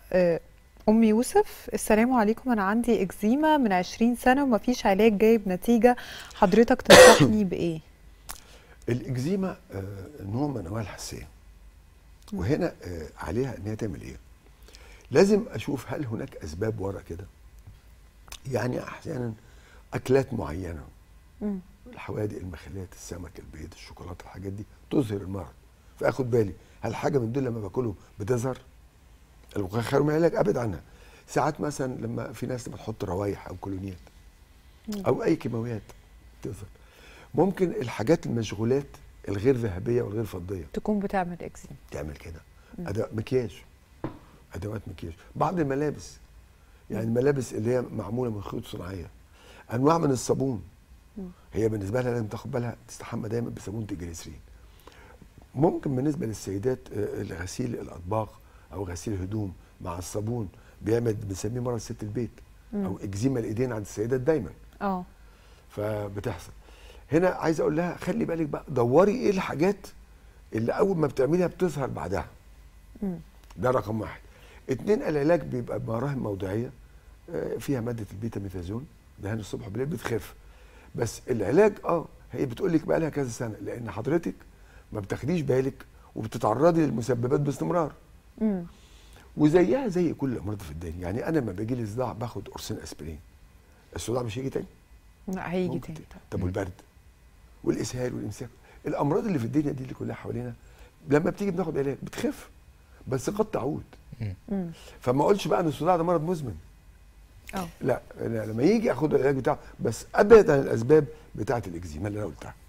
أم يوسف، السلام عليكم. أنا عندي إكزيما من 20 سنة ومفيش علاج جايب نتيجة، حضرتك تنصحني بإيه؟ الإكزيما نوع من أنواع الحساسية، وهنا عليها إن هي تعمل إيه؟ لازم أشوف هل هناك أسباب ورا كده. يعني أحيانا أكلات معينة، الحوادق، المخللات، السمك، البيض، الشوكولاتة، الحاجات دي تظهر المرض، فآخد بالي هل حاجة من دول لما باكله بتظهر؟ الوقاية خير من العلاج، أبعد عنها. ساعات مثلا لما في ناس بتحط روايح أو كولونيات أو أي كيماويات تظهر. ممكن الحاجات المشغولات الغير ذهبيه والغير فضيه تكون بتعمل إكزيما. تعمل كده. مكياج، ادوات مكياج، بعض الملابس، يعني الملابس اللي هي معموله من خيوط صناعيه، انواع من الصابون. هي بالنسبه لها لازم تاخد بالها تستحمى دايما بصابونه الجليسرين. ممكن بالنسبه للسيدات غسيل الاطباق او غسيل الهدوم مع الصابون بيعمل، بنسميه مرض ست البيت او اكزيما الايدين عند السيدات دايما. فبتحصل. هنا عايز اقول لها خلي بالك بقى، دوري ايه الحاجات اللي اول ما بتعمليها بتظهر بعدها. ده رقم واحد. اتنين، العلاج بيبقى بمراهم موضعيه فيها ماده البيتا-ميثازون، دهان الصبح وبالليل بتخف. بس العلاج هي بتقول لك بقى لها كذا سنه، لان حضرتك ما بتاخديش بالك وبتتعرضي للمسببات باستمرار. وزيها زي كل الامراض في الدنيا. يعني انا لما بيجي لي صداع باخد قرصين اسبرين، الصداع مش هيجي تاني؟ لا هيجي تاني. طب والبرد والاسهال والامساك، الامراض اللي في الدنيا دي اللي كلها حوالينا لما بتيجي بناخد علاج بتخف، بس قد تعود. فما اقولش بقى ان الصداع ده مرض مزمن. لا، أنا لما يجي اخد العلاج بتاعه، بس ابعد عن الاسباب بتاعه الاكزيما اللي انا قلتها.